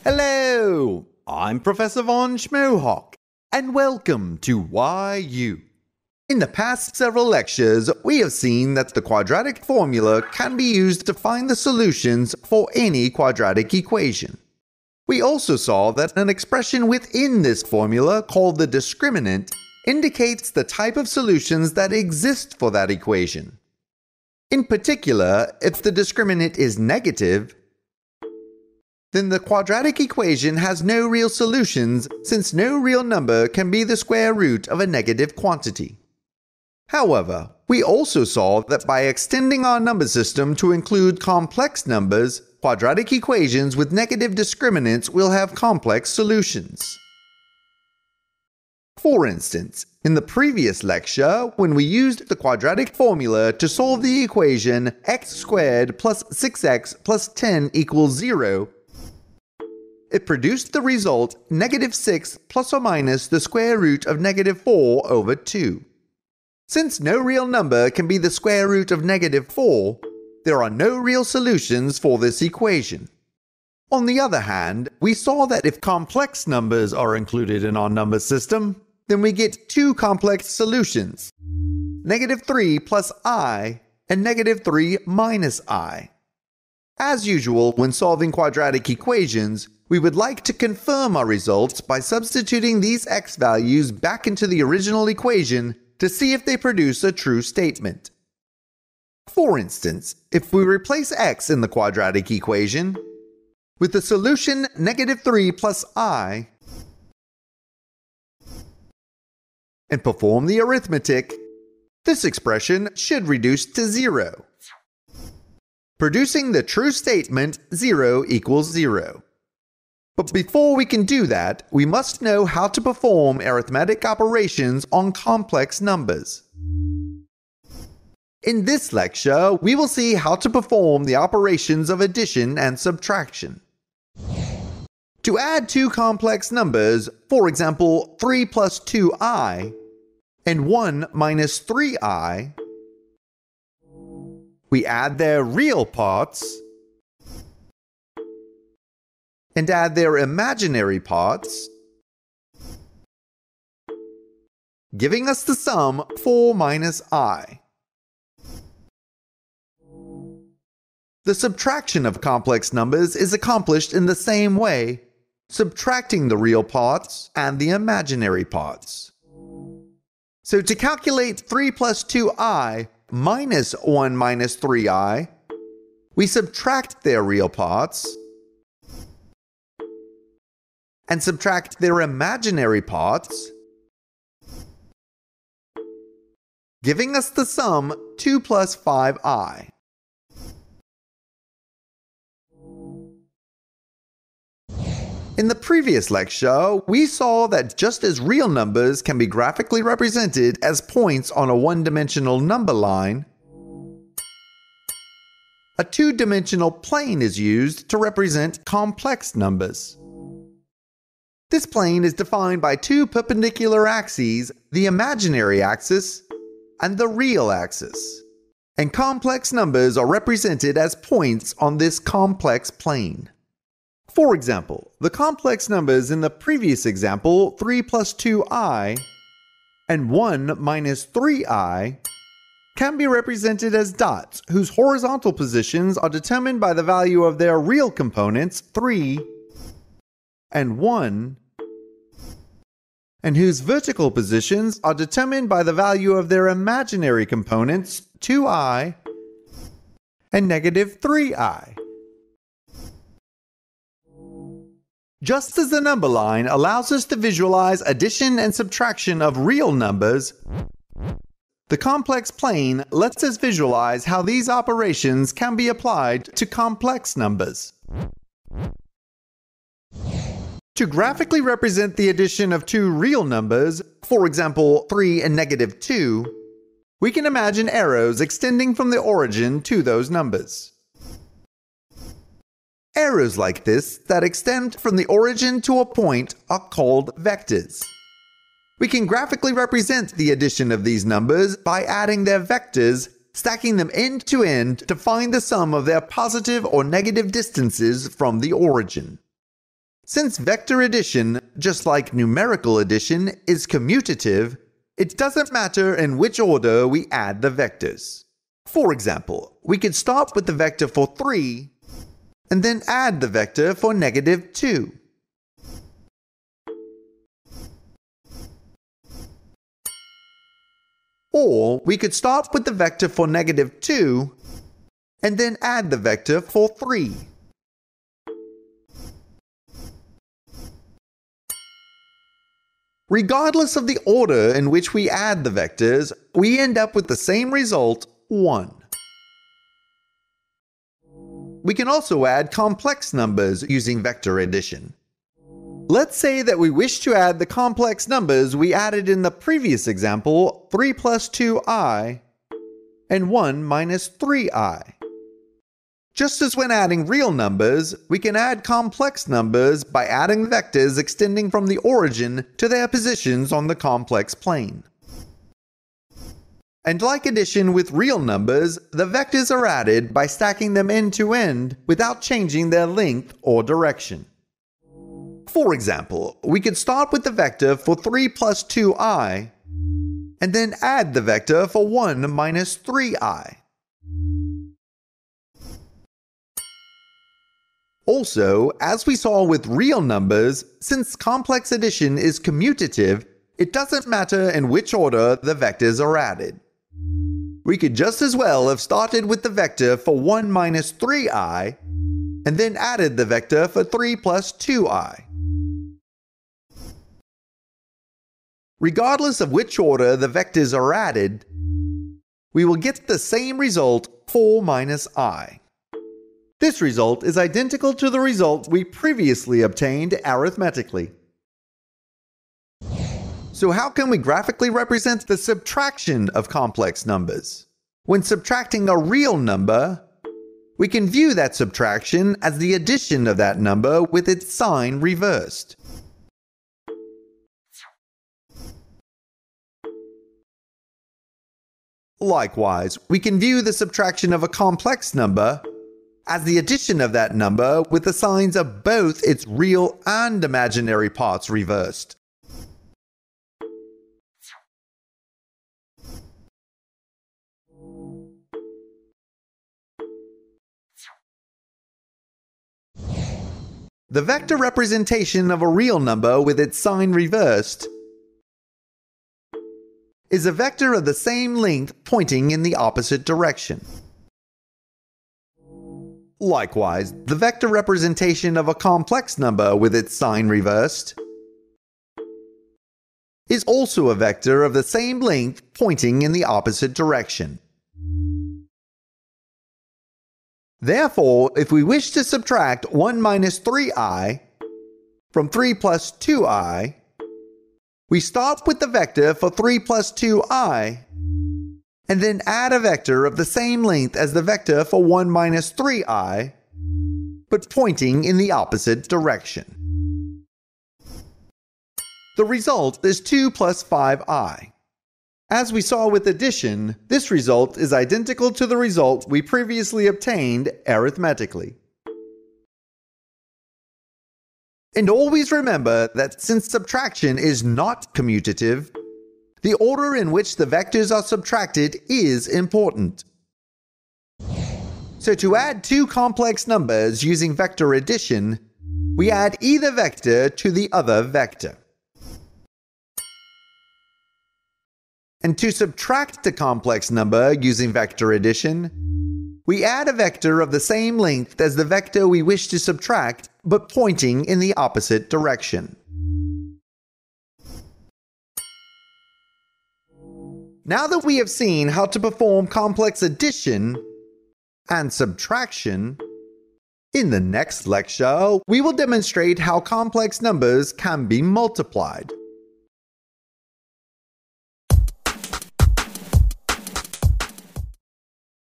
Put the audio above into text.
Hello, I'm Professor Von Schmohawk, and welcome to YU. In the past several lectures, we have seen that the quadratic formula can be used to find the solutions for any quadratic equation. We also saw that an expression within this formula, called the discriminant, indicates the type of solutions that exist for that equation. In particular, if the discriminant is negative, then the quadratic equation has no real solutions, since no real number can be the square root of a negative quantity. However, we also saw that by extending our number system to include complex numbers, quadratic equations with negative discriminants will have complex solutions. For instance, in the previous lecture, when we used the quadratic formula to solve the equation x squared plus 6x plus 10 equals 0, it produced the result -6 plus or minus the square root of -4 over 2. Since no real number can be the square root of -4, there are no real solutions for this equation. On the other hand, we saw that if complex numbers are included in our number system, then we get two complex solutions, -3 plus I and -3 minus I. As usual, when solving quadratic equations, we would like to confirm our results by substituting these x values back into the original equation to see if they produce a true statement. For instance, if we replace x in the quadratic equation with the solution -3 plus I and perform the arithmetic, this expression should reduce to 0, producing the true statement 0 equals 0. But before we can do that, we must know how to perform arithmetic operations on complex numbers. In this lecture, we will see how to perform the operations of addition and subtraction. To add two complex numbers, for example 3 plus 2i and 1 minus 3i, we add their real parts and add their imaginary parts, giving us the sum 4 minus I. The subtraction of complex numbers is accomplished in the same way, subtracting the real parts and the imaginary parts. So to calculate 3 plus 2i minus 1 minus 3i, we subtract their real parts and subtract their imaginary parts, giving us the sum 2 plus 5i. In the previous lecture, we saw that just as real numbers can be graphically represented as points on a one-dimensional number line, a two-dimensional plane is used to represent complex numbers. This plane is defined by two perpendicular axes, the imaginary axis and the real axis, and complex numbers are represented as points on this complex plane. For example, the complex numbers in the previous example, 3 plus 2i and 1 minus 3i, can be represented as dots whose horizontal positions are determined by the value of their real components, 3 and 1, and whose vertical positions are determined by the value of their imaginary components, 2i and -3i. Just as the number line allows us to visualize addition and subtraction of real numbers, the complex plane lets us visualize how these operations can be applied to complex numbers. To graphically represent the addition of two real numbers, for example 3 and -2, we can imagine arrows extending from the origin to those numbers. Arrows like this that extend from the origin to a point are called vectors. We can graphically represent the addition of these numbers by adding their vectors, stacking them end to end to find the sum of their positive or negative distances from the origin. Since vector addition, just like numerical addition, is commutative, it doesn't matter in which order we add the vectors. For example, we could start with the vector for 3 and then add the vector for -2. Or we could start with the vector for -2 and then add the vector for 3. Regardless of the order in which we add the vectors, we end up with the same result, 1. We can also add complex numbers using vector addition. Let's say that we wish to add the complex numbers we added in the previous example, 3 plus 2i and 1 minus 3i. Just as when adding real numbers, we can add complex numbers by adding vectors extending from the origin to their positions on the complex plane. And like addition with real numbers, the vectors are added by stacking them end to end without changing their length or direction. For example, we could start with the vector for 3 plus 2i and then add the vector for 1 minus 3i. Also, as we saw with real numbers, since complex addition is commutative, it doesn't matter in which order the vectors are added. We could just as well have started with the vector for 1 minus 3i and then added the vector for 3 plus 2i. Regardless of which order the vectors are added, we will get the same result, 4 minus I. This result is identical to the result we previously obtained arithmetically. So how can we graphically represent the subtraction of complex numbers? When subtracting a real number, we can view that subtraction as the addition of that number with its sign reversed. Likewise, we can view the subtraction of a complex number as the addition of that number with the signs of both its real and imaginary parts reversed. The vector representation of a real number with its sign reversed is a vector of the same length pointing in the opposite direction. Likewise, the vector representation of a complex number with its sign reversed is also a vector of the same length pointing in the opposite direction. Therefore, if we wish to subtract 1 minus 3i from 3 plus 2i, we start with the vector for 3 plus 2i and then add a vector of the same length as the vector for 1 minus 3i, but pointing in the opposite direction. The result is 2 plus 5i. As we saw with addition, this result is identical to the result we previously obtained arithmetically. And always remember that since subtraction is not commutative, the order in which the vectors are subtracted is important. So to add two complex numbers using vector addition, we add either vector to the other vector. And to subtract a complex number using vector addition, we add a vector of the same length as the vector we wish to subtract, but pointing in the opposite direction. Now that we have seen how to perform complex addition and subtraction, in the next lecture, we will demonstrate how complex numbers can be multiplied.